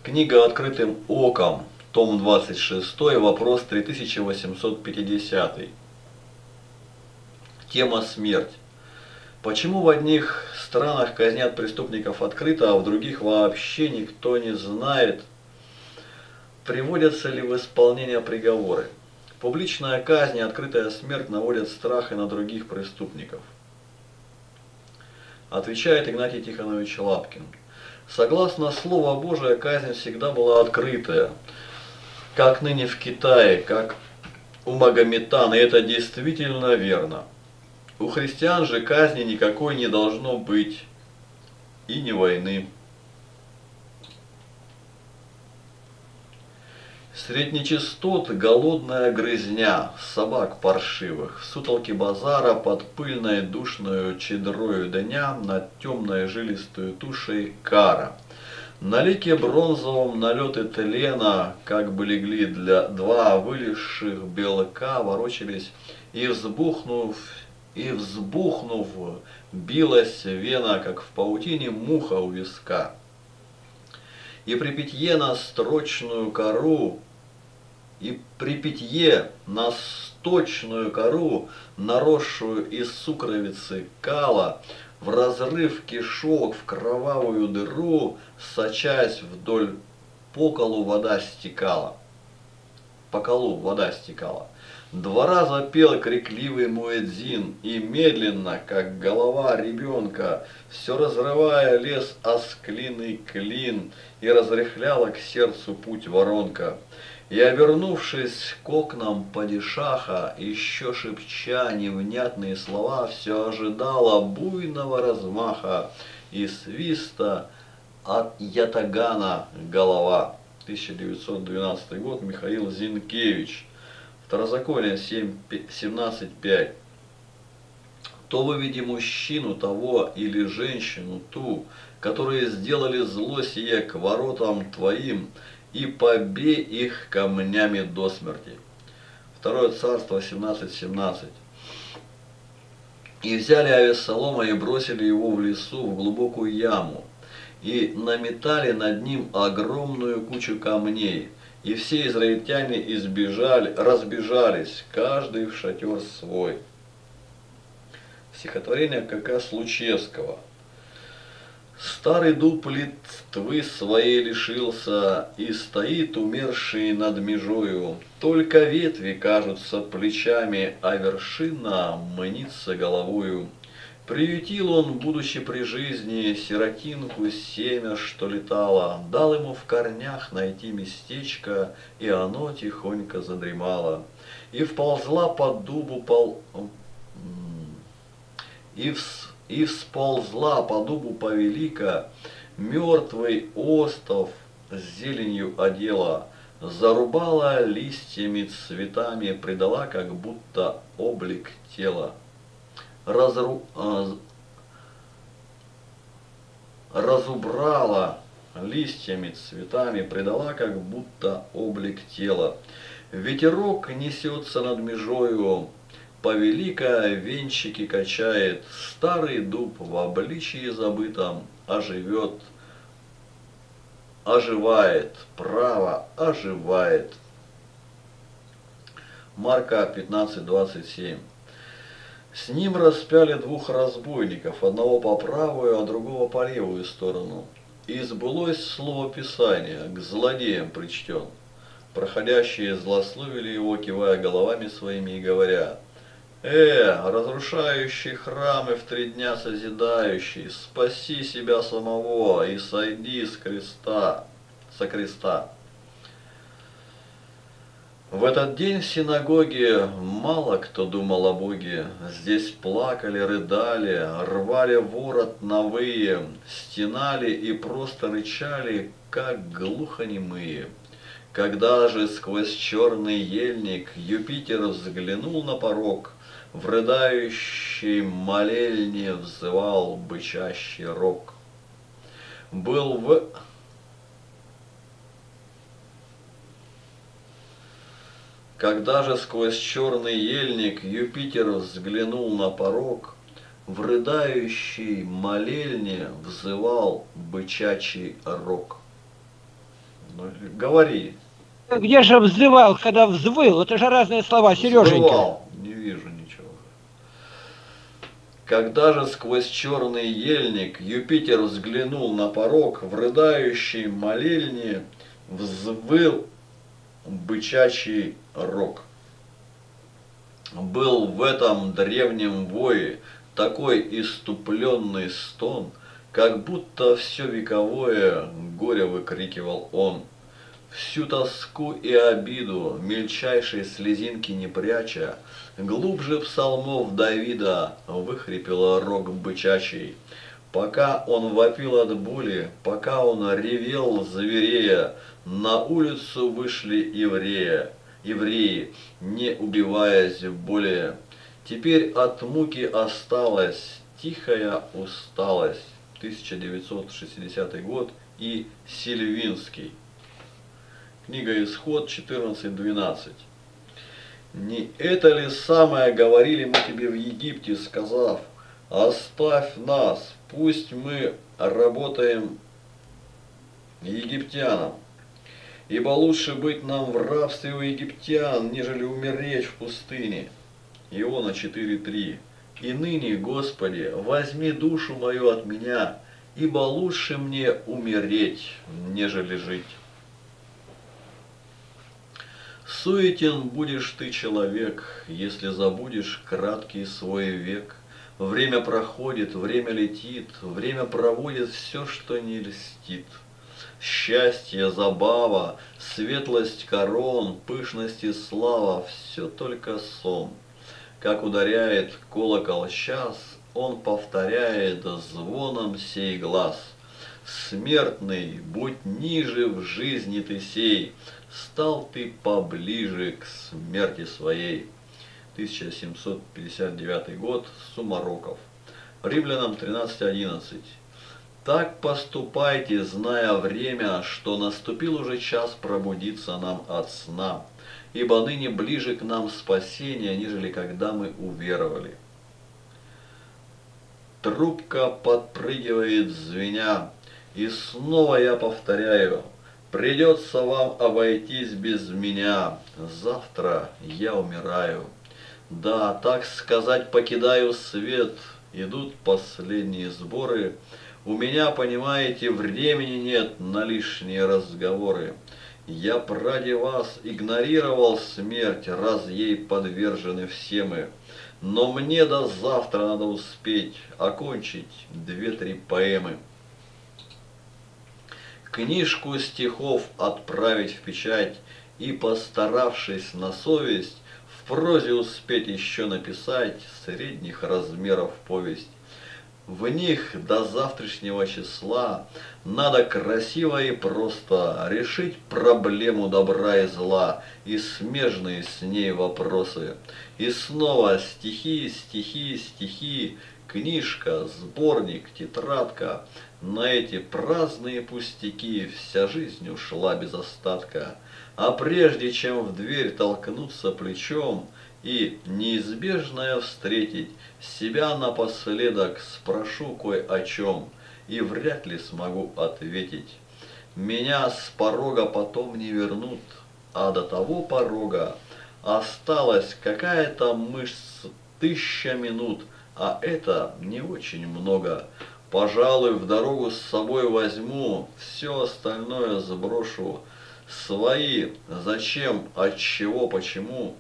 Книга «Открытым оком», том 26, вопрос 3850. Тема «Смерть». Почему в одних странах казнят преступников открыто, а в других вообще никто не знает, приводятся ли в исполнение приговоры? Публичная казнь и открытая смерть наводят страх и на других преступников. Отвечает Игнатий Тихонович Лапкин. Согласно Слову Божия, казнь всегда была открытая, как ныне в Китае, как у магометан, и это действительно верно. У христиан же казни никакой не должно быть, и ни войны. Среднечастот голодная грызня, собак паршивых, в сутолке базара под пыльной душною чедрою дня над темной жилистую тушей кара. На лике бронзовом налеты тлена, как бы легли для два вылезших белка, ворочались, и взбухнув, билась вена, как в паутине муха у виска. И при питье на сточную кору, наросшую из сукровицы кала, в разрыв кишок, в кровавую дыру, сочась вдоль по колу вода стекала. Два раза пел крикливый муэдзин, и медленно, как голова ребенка, все разрывая лес осклиный клин, и разрыхляла к сердцу путь воронка. И, обернувшись к окнам падишаха, еще шепча невнятные слова, все ожидала буйного размаха и свиста от ятагана голова. 1912 год, Михаил Зинкевич. Второзаконие 17.5. То выведи мужчину того или женщину ту, которые сделали зло сие к воротам твоим, и побей их камнями до смерти. Второе царство 17.17. И взяли Авессалома и бросили его в лесу в глубокую яму, и наметали над ним огромную кучу камней, и все израильтяне разбежались, каждый в шатер свой. Стихотворение К.К. Случевского. Старый дуб листвы своей лишился, и стоит умерший над межою. Только ветви кажутся плечами, а вершина мнится головою. Приютил он, будучи при жизни, сиротинку семя, что летало, дал ему в корнях найти местечко, и оно тихонько задремало. И вползла под дубу И всползла по дубу повелика, мертвый остов с зеленью одела, зарубала листьями цветами, придала как будто облик тела. Разубрала листьями цветами, придала как будто облик тела. Ветерок несется над межою, повелика венчики качает, старый дуб в обличии забытом оживает, право оживает. Марка 15:27. С ним распяли двух разбойников, одного по правую, а другого по левую сторону. И сбылось слово Писания, к злодеям причтен. Проходящие злословили его, кивая головами своими и говоря: разрушающий храмы в 3 дня созидающий, спаси себя самого и сойди со креста. В этот день в синагоге мало кто думал о Боге. Здесь плакали, рыдали, рвали ворот новые, стенали и просто рычали, как глухонемые. Когда же сквозь черный ельник Юпитер взглянул на порог, в рыдающей молельне взывал бычащий рог. Когда же сквозь черный ельник Юпитер взглянул на порог, в рыдающей молельне взывал бычачий рог. Ну, говори. Где же взывал, когда взвыл? Это же разные слова, Сереженька. Взвывал. Не вижу ничего. Когда же сквозь черный ельник Юпитер взглянул на порог, в рыдающей молельне взвыл бычачий рог. Был в этом древнем вое такой иступленный стон, как будто все вековое горе выкрикивал он. Всю тоску и обиду, мельчайшей слезинки не пряча, глубже псалмов Давида выхрипел рог бычачий. Пока он вопил от боли, пока он ревел зверея, на улицу вышли евреи, не убиваясь более. Теперь от муки осталась тихая усталость. 1960 год и Сильвинский. Книга Исход 14:12. Не это ли самое говорили мы тебе в Египте, сказав: оставь нас, пусть мы работаем египтянам, ибо лучше быть нам в рабстве у египтян, нежели умереть в пустыне. Иона 4:3. И ныне, Господи, возьми душу мою от меня, ибо лучше мне умереть, нежели жить. Суетен будешь ты, человек, если забудешь краткий свой век. Время проходит, время летит, время проводит все, что не льстит. Счастье, забава, светлость корон, пышность и слава – все только сон. Как ударяет колокол час, он повторяет звоном сей глаз. Смертный, будь ниже в жизни ты сей, стал ты поближе к смерти своей. 1759 год, Сумароков. Римлянам 13:11. Так поступайте, зная время, что наступил уже час пробудиться нам от сна, ибо ныне ближе к нам спасение, нежели когда мы уверовали. Трубка подпрыгивает звеня, и снова я повторяю: придется вам обойтись без меня, завтра я умираю. Да, так сказать, покидаю свет, идут последние сборы. У меня, понимаете, времени нет на лишние разговоры. Я ради вас игнорировал смерть, раз ей подвержены все мы. Но мне до завтра надо успеть окончить 2-3 поэмы. Книжку стихов отправить в печать и, постаравшись на совесть, в прозе успеть еще написать средних размеров повесть. В них до завтрашнего числа надо красиво и просто решить проблему добра и зла и смежные с ней вопросы. И снова стихи, стихи, стихи, книжка, сборник, тетрадка. На эти праздные пустяки вся жизнь ушла без остатка. А прежде чем в дверь толкнуться плечом и неизбежное встретить, себя напоследок спрошу кое о чем, и вряд ли смогу ответить. Меня с порога потом не вернут, а до того порога осталась какая-то мышь 1000 минут, а это не очень много. Пожалуй, в дорогу с собой возьму, все остальное сброшу. Свои зачем, отчего, почему.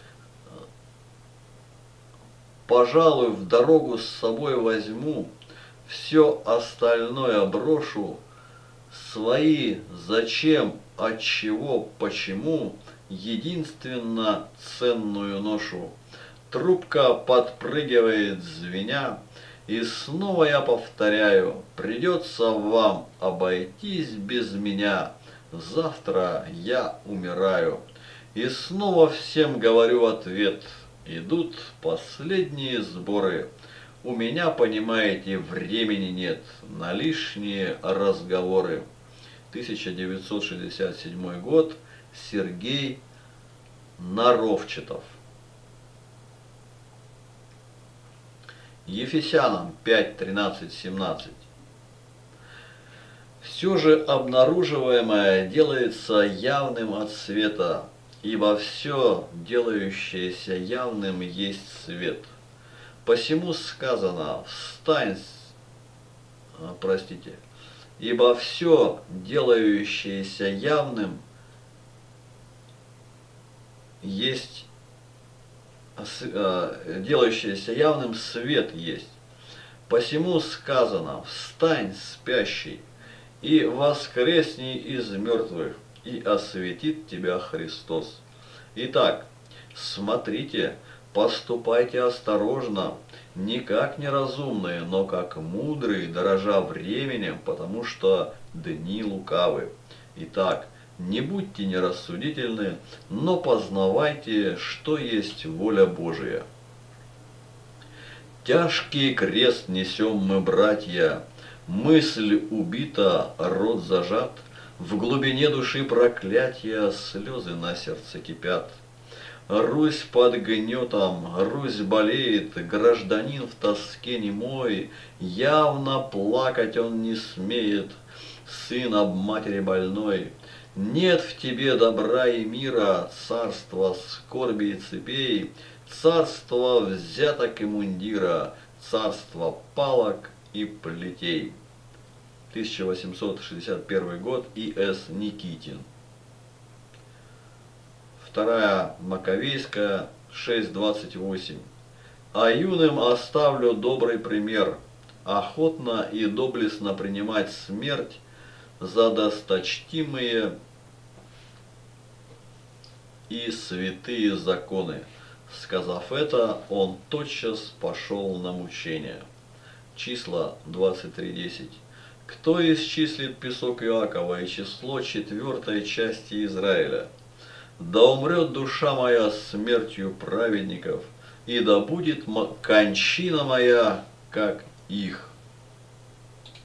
Пожалуй, в дорогу с собой возьму, все остальное брошу. Свои зачем, отчего, почему, единственно ценную ношу. Трубка подпрыгивает звеня, и снова я повторяю: придется вам обойтись без меня, завтра я умираю. И снова всем говорю ответ: идут последние сборы. У меня, понимаете, времени нет на лишние разговоры. 1967 год, Сергей Наровчатов. Ефесянам 5:13-17. Все же обнаруживаемое делается явным от света, ибо все, делающееся явным, есть свет. Посему сказано, ибо все, делающееся явным, есть, делающееся явным, свет есть. Посему сказано, встань, спящий, и воскресни из мертвых, и осветит тебя Христос. Итак, смотрите, поступайте осторожно, не как неразумные, но как мудрые, дорожа временем, потому что дни лукавы. Итак, не будьте нерассудительны, но познавайте, что есть воля Божия. Тяжкий крест несем мы, братья, мысль убита, рот зажат, в глубине души проклятия слезы на сердце кипят. Русь под гнетом, Русь болеет, гражданин в тоске немой, явно плакать он не смеет, сын об матери больной. Нет в тебе добра и мира, царство скорби и цепей, царство взяток и мундира, царство палок и плетей. 1861 год, И.С. Никитин. Вторая Маковейская, 6:28. А юным оставлю добрый пример, охотно и доблестно принимать смерть за досточтимые и святые законы. Сказав это, он тотчас пошел на мучение. Числа 23:10. Кто исчислит песок Иакова и число четвертой части Израиля? Да умрет душа моя смертью праведников, и да будет кончина моя, как их.